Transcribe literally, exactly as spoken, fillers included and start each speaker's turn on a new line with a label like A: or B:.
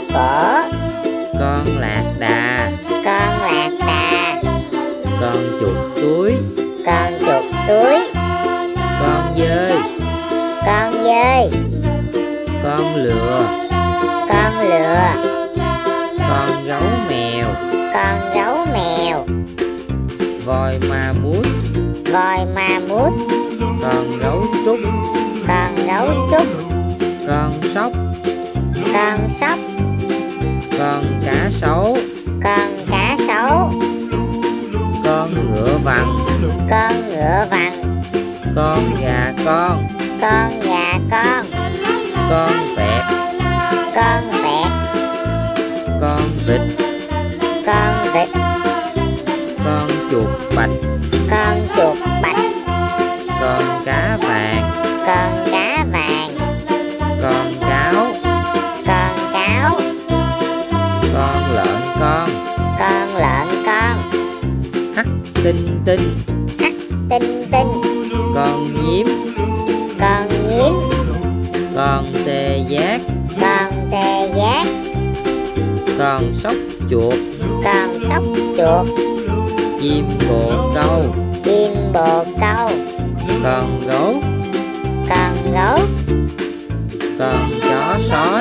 A: cổ,
B: con lạc đà,
A: con lạc đà,
B: con chuột túi,
A: con chuột túi,
B: con dơi,
A: con dơi,
B: con lừa,
A: con lừa,
B: con gấu mèo,
A: con gấu mèo,
B: voi ma mút,
A: voi ma mút,
B: con gấu trúc,
A: con gấu trúc,
B: con sóc,
A: con sóc,
B: con cá sấu,
A: con cá sấu,
B: con ngựa vằn,
A: con ngựa vằn,
B: con gà con,
A: con gà con,
B: con vẹt,
A: con vẹt,
B: con vịt,
A: con vịt,
B: con chuột bạch,
A: con chuột bạch,
B: con cá vàng,
A: con cá vàng,
B: con cáo,
A: con cáo,
B: con lợn con,
A: con lợn con,
B: hắc tinh tinh,
A: hắc tinh tinh,
B: con nhím,
A: con nhím,
B: con tê giác,
A: con tê giác,
B: con sóc chuột,
A: con sóc chuột,
B: chim bồ câu,
A: chim bồ câu,
B: con gấu,
A: con gấu,
B: con chó sói,